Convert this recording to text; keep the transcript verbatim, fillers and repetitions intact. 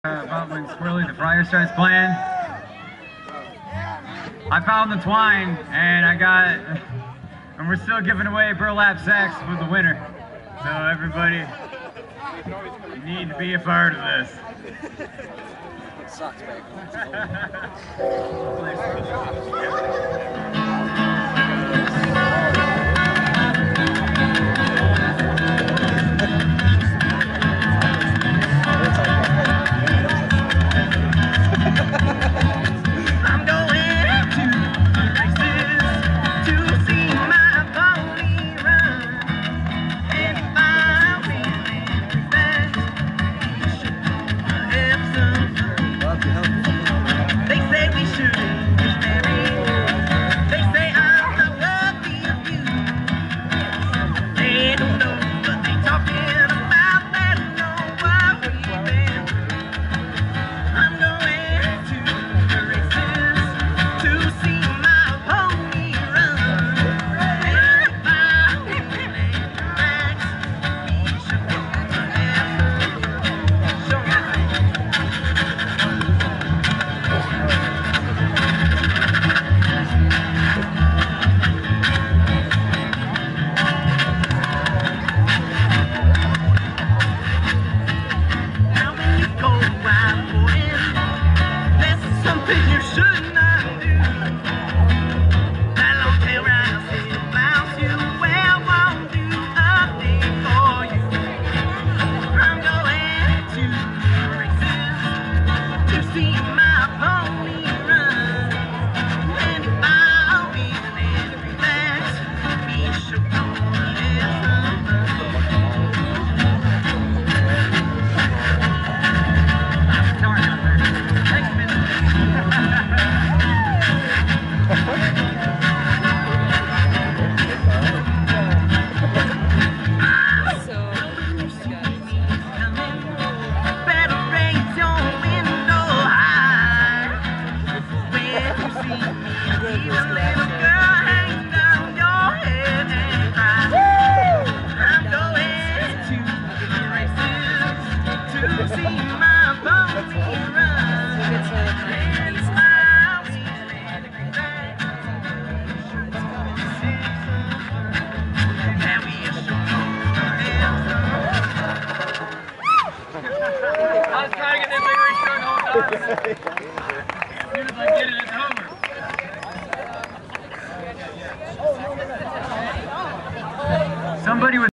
Uh, about when Squirrely the Friar starts playing. I found the twine and I got, and we're still giving away burlap sacks for the winner. So everybody, you need to be a part of this. It sucks back I was trying to get this thing restrung the whole time. As soon as I get it, it's home.